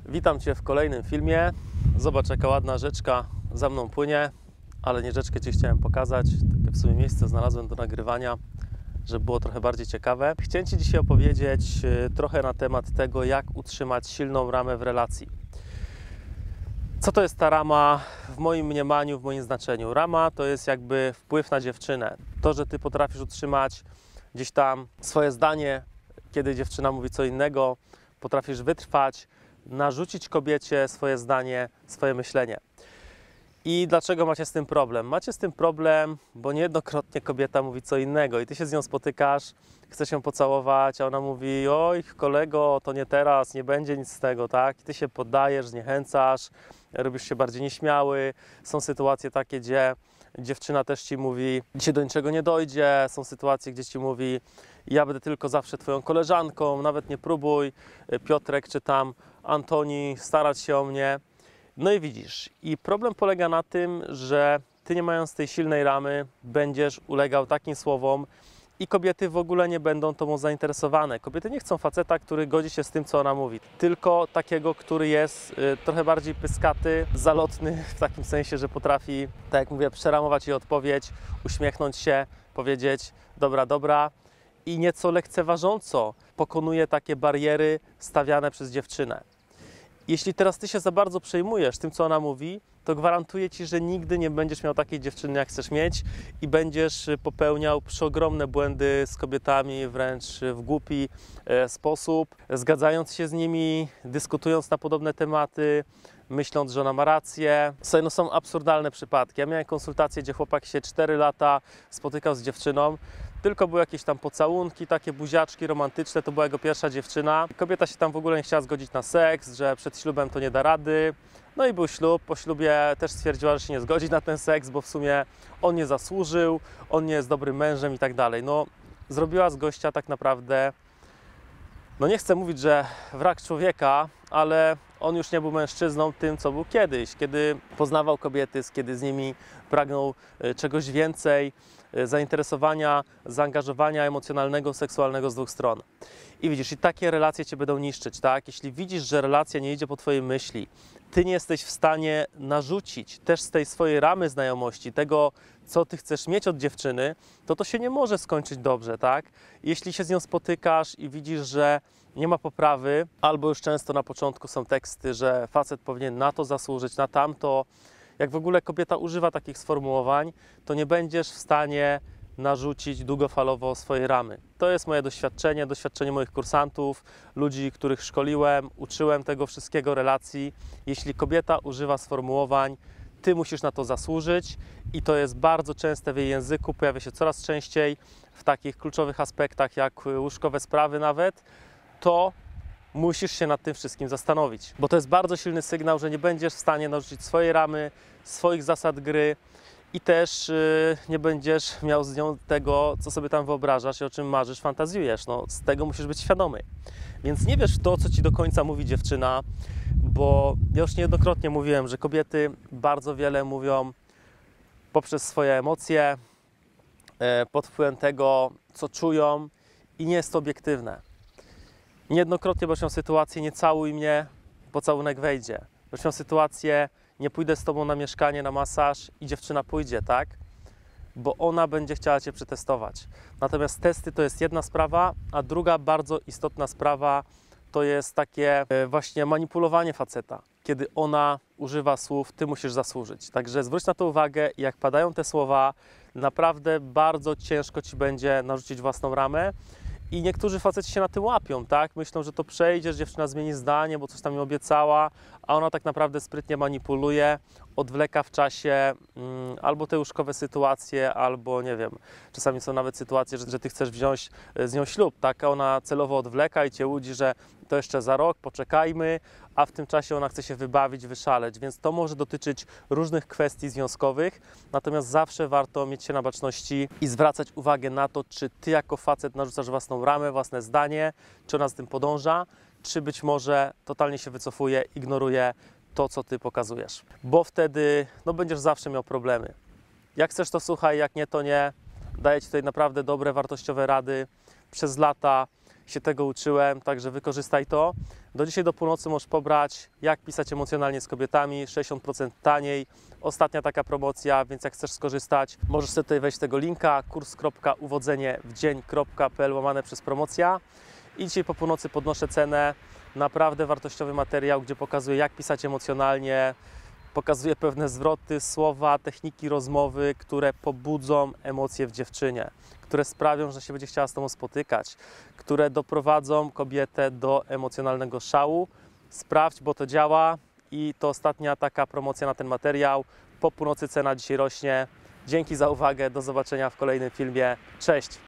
Witam Cię w kolejnym filmie. Zobacz, jaka ładna rzeczka za mną płynie, ale nie rzeczkę Ci chciałem pokazać. Takie w sumie miejsce znalazłem do nagrywania, żeby było trochę bardziej ciekawe. Chciałem Ci dzisiaj opowiedzieć trochę na temat tego, jak utrzymać silną ramę w relacji. Co to jest ta rama w moim mniemaniu, w moim znaczeniu? Rama to jest jakby wpływ na dziewczynę. To, że Ty potrafisz utrzymać gdzieś tam swoje zdanie, kiedy dziewczyna mówi co innego, potrafisz wytrwać, narzucić kobiecie swoje zdanie, swoje myślenie. I dlaczego macie z tym problem? Macie z tym problem, bo niejednokrotnie kobieta mówi co innego i ty się z nią spotykasz, chcesz ją pocałować, a ona mówi: oj kolego, to nie teraz, nie będzie nic z tego, tak? I ty się poddajesz, zniechęcasz, robisz się bardziej nieśmiały. Są sytuacje takie, gdzie dziewczyna też ci mówi: dzisiaj do niczego nie dojdzie. Są sytuacje, gdzie ci mówi: ja będę tylko zawsze twoją koleżanką, nawet nie próbuj, Piotrek czy tam Antoni, starać się o mnie. No i widzisz, i problem polega na tym, że ty, nie mając tej silnej ramy, będziesz ulegał takim słowom i kobiety w ogóle nie będą tobą zainteresowane. Kobiety nie chcą faceta, który godzi się z tym, co ona mówi, tylko takiego, który jest trochę bardziej pyskaty, zalotny, w takim sensie, że potrafi, tak jak mówię, przeramować jej odpowiedź, uśmiechnąć się, powiedzieć: dobra, dobra, i nieco lekceważąco pokonuje takie bariery stawiane przez dziewczynę. Jeśli teraz ty się za bardzo przejmujesz tym, co ona mówi, to gwarantuję ci, że nigdy nie będziesz miał takiej dziewczyny, jak chcesz mieć, i będziesz popełniał przeogromne błędy z kobietami, wręcz w głupi sposób, zgadzając się z nimi, dyskutując na podobne tematy, myśląc, że ona ma rację. Słuchaj, no są absurdalne przypadki. Ja miałem konsultację, gdzie chłopak się 4 lata spotykał z dziewczyną, tylko były jakieś tam pocałunki, takie buziaczki romantyczne, to była jego pierwsza dziewczyna. Kobieta się tam w ogóle nie chciała zgodzić na seks, że przed ślubem to nie da rady. No i był ślub, po ślubie też stwierdziła, że się nie zgodzi na ten seks, bo w sumie on nie zasłużył, on nie jest dobrym mężem i tak dalej. No, zrobiła z gościa tak naprawdę, no nie chcę mówić, że wrak człowieka, ale on już nie był mężczyzną tym, co był kiedyś, kiedy poznawał kobiety, kiedy z nimi pragnął czegoś więcej, zainteresowania, zaangażowania emocjonalnego, seksualnego z dwóch stron. I widzisz, i takie relacje cię będą niszczyć, tak? Jeśli widzisz, że relacja nie idzie po twojej myśli, ty nie jesteś w stanie narzucić też z tej swojej ramy znajomości tego, co ty chcesz mieć od dziewczyny, to się nie może skończyć dobrze, tak? Jeśli się z nią spotykasz i widzisz, że nie ma poprawy, albo już często na początku są teksty, że facet powinien na to zasłużyć, na tamto. Jak w ogóle kobieta używa takich sformułowań, to nie będziesz w stanie narzucić długofalowo swojej ramy. To jest moje doświadczenie, doświadczenie moich kursantów, ludzi, których szkoliłem, uczyłem tego wszystkiego, relacji. Jeśli kobieta używa sformułowań: ty musisz na to zasłużyć, i to jest bardzo częste w jej języku, pojawia się coraz częściej w takich kluczowych aspektach jak łóżkowe sprawy nawet, to musisz się nad tym wszystkim zastanowić, bo to jest bardzo silny sygnał, że nie będziesz w stanie narzucić swojej ramy, swoich zasad gry i też nie będziesz miał z nią tego, co sobie tam wyobrażasz i o czym marzysz, fantazjujesz. No, z tego musisz być świadomy. Więc nie wiesz w to, co ci do końca mówi dziewczyna, bo ja już niejednokrotnie mówiłem, że kobiety bardzo wiele mówią poprzez swoje emocje, pod wpływem tego, co czują, i nie jest to obiektywne. Niejednokrotnie będziesz miał sytuację: nie całuj mnie, pocałunek wejdzie. Będziesz miał sytuację: nie pójdę z tobą na mieszkanie, na masaż, i dziewczyna pójdzie, tak? Bo ona będzie chciała cię przetestować. Natomiast testy to jest jedna sprawa, a druga bardzo istotna sprawa to jest takie właśnie manipulowanie faceta, kiedy ona używa słów: ty musisz zasłużyć. Także zwróć na to uwagę, i jak padają te słowa, naprawdę bardzo ciężko ci będzie narzucić własną ramę. I niektórzy faceci się na tym łapią, tak? Myślą, że to przejdzie, że dziewczyna zmieni zdanie, bo coś tam im obiecała, a ona tak naprawdę sprytnie manipuluje, odwleka w czasie albo te łóżkowe sytuacje, albo nie wiem, czasami są nawet sytuacje, że ty chcesz wziąć z nią ślub, tak? A ona celowo odwleka i cię łudzi, że to jeszcze za rok, poczekajmy, a w tym czasie ona chce się wybawić, wyszaleć, więc to może dotyczyć różnych kwestii związkowych, natomiast zawsze warto mieć się na baczności i zwracać uwagę na to, czy ty jako facet narzucasz własną ramę, własne zdanie, czy ona z tym podąża, czy być może totalnie się wycofuje, ignoruje to, co ty pokazujesz, bo wtedy będziesz zawsze miał problemy. Jak chcesz, to słuchaj, jak nie, to nie. Daję ci tutaj naprawdę dobre, wartościowe rady przez lata. się tego uczyłem, także wykorzystaj to. Do dzisiaj do północy możesz pobrać Jak pisać emocjonalnie z kobietami, 60% taniej. Ostatnia taka promocja, więc jak chcesz skorzystać, możesz sobie tutaj wejść tego linka kurs.uwodzeniewdzień.pl/promocja. I dzisiaj po północy podnoszę cenę. Naprawdę wartościowy materiał, gdzie pokazuję, jak pisać emocjonalnie, pokazuję pewne zwroty, słowa, techniki rozmowy, które pobudzą emocje w dziewczynie, które sprawią, że się będzie chciała z Tobą spotykać, które doprowadzą kobietę do emocjonalnego szału. Sprawdź, bo to działa i to ostatnia taka promocja na ten materiał. Po północy cena dzisiaj rośnie. Dzięki za uwagę, do zobaczenia w kolejnym filmie. Cześć!